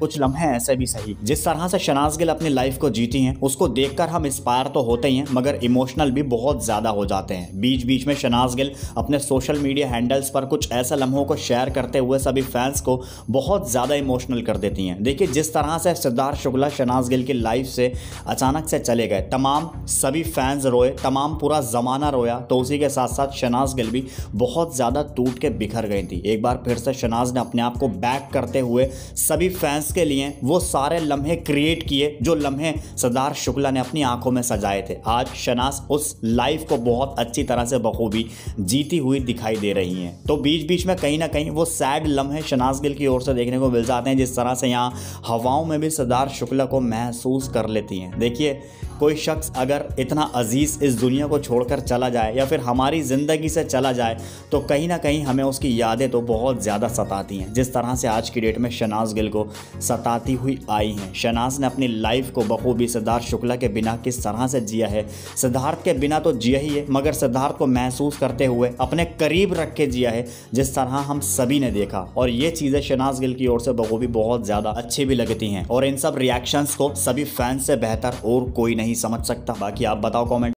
कुछ लम्हे ऐसे भी सही। जिस तरह से शहनाज गिल अपनी लाइफ को जीती हैं उसको देखकर हम इंस्पायर तो होते ही हैं मगर इमोशनल भी बहुत ज़्यादा हो जाते हैं। बीच बीच में शहनाज गिल अपने सोशल मीडिया हैंडल्स पर कुछ ऐसे लम्हों को शेयर करते हुए सभी फैंस को बहुत ज़्यादा इमोशनल कर देती हैं। देखिए जिस तरह से सिद्धार्थ शुक्ला शहनाज गिल की लाइफ से अचानक से चले गए, तमाम सभी फैंस रोए, तमाम पूरा ज़माना रोया, तो उसी के साथ साथ शहनाज गिल भी बहुत ज़्यादा टूट के बिखर गई थी। एक बार फिर से शहनाज ने अपने आप को बैक करते हुए सभी फैंस के लिए वो सारे लम्हे क्रिएट किए जो लम्हे सिद्धार्थ शुक्ला ने अपनी आंखों में सजाए थे। आज शहनाज उस लाइफ को बहुत अच्छी तरह से बखूबी जीती हुई दिखाई दे रही हैं। तो बीच बीच में कहीं ना कहीं वो सैड लम्हे शहनाज गिल की ओर से देखने को मिल जाते हैं, जिस तरह से यहाँ हवाओं में भी सिद्धार्थ शुक्ला को महसूस कर लेती हैं। देखिए कोई शख्स अगर इतना अजीज़ इस दुनिया को छोड़कर चला जाए या फिर हमारी ज़िंदगी से चला जाए तो कहीं ना कहीं हमें उसकी यादें तो बहुत ज़्यादा सताती हैं, जिस तरह से आज की डेट में शहनाज गिल को सताती हुई आई हैं। शहनाज ने अपनी लाइफ को बखूबी सिद्धार्थ शुक्ला के बिना किस तरह से जिया है, सिद्धार्थ के बिना तो जिया ही है मगर सिद्धार्थ को महसूस करते हुए अपने करीब रख के जिया है, जिस तरह हम सभी ने देखा। और ये चीज़ें शहनाज गिल की ओर से बखूबी बहुत ज़्यादा अच्छी भी लगती हैं और इन सब रिएक्शंस को सभी फैंस से बेहतर और कोई नहीं समझ सकता। बाकी आप बताओ कमेंट।